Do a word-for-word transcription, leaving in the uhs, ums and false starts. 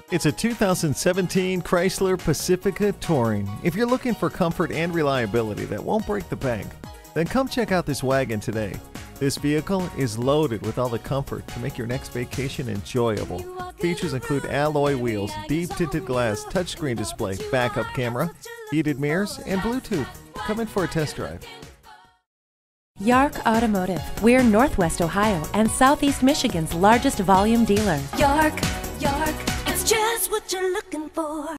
It's a two thousand seventeen Chrysler Pacifica Touring. If you're looking for comfort and reliability that won't break the bank, then come check out this wagon today. This vehicle is loaded with all the comfort to make your next vacation enjoyable. Features include alloy wheels, deep tinted glass, touchscreen display, backup camera, heated mirrors, and Bluetooth. Come in for a test drive. Yark Automotive. We're Northwest Ohio and Southeast Michigan's largest volume dealer. Yark, Yark, it's just what you're looking for.